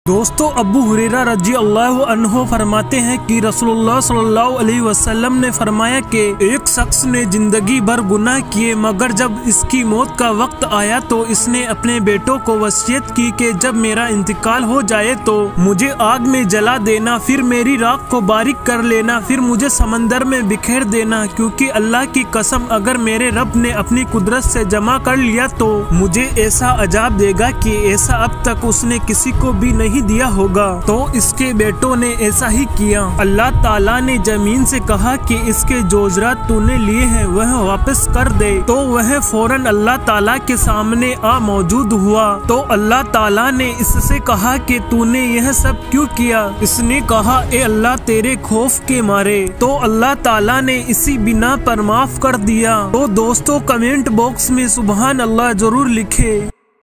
दोस्तों, अबू हुरैरा रजी अल्लाह अन्हो फरमाते हैं कि रसूलुल्लाह सल्लल्लाहु अलैहि वसल्लम ने फरमाया कि एक शख्स ने जिंदगी भर गुनाह किए, मगर जब इसकी मौत का वक्त आया तो इसने अपने बेटों को वसीयत की कि जब मेरा इंतकाल हो जाए तो मुझे आग में जला देना, फिर मेरी राख को बारीक कर लेना, फिर मुझे समंदर में बिखेर देना, क्योंकि अल्लाह की कसम अगर मेरे रब ने अपनी कुदरत से जमा कर लिया तो मुझे ऐसा अजाब देगा कि ऐसा अब तक उसने किसी को भी नहीं दिया होगा। तो इसके बेटों ने ऐसा ही किया। अल्लाह ताला ने जमीन से कहा कि इसके जोजरात तूने लिए हैं वह वापस कर दे, तो वह फौरन अल्लाह ताला के सामने आ मौजूद हुआ। तो अल्लाह ताला ने इससे कहा कि तूने यह सब क्यों किया? इसने कहा, ए अल्लाह तेरे खौफ के मारे। तो अल्लाह ताला ने इसी बिना पर माफ कर दिया। तो दोस्तों, कमेंट बॉक्स में सुभान अल्लाह जरूर लिखे।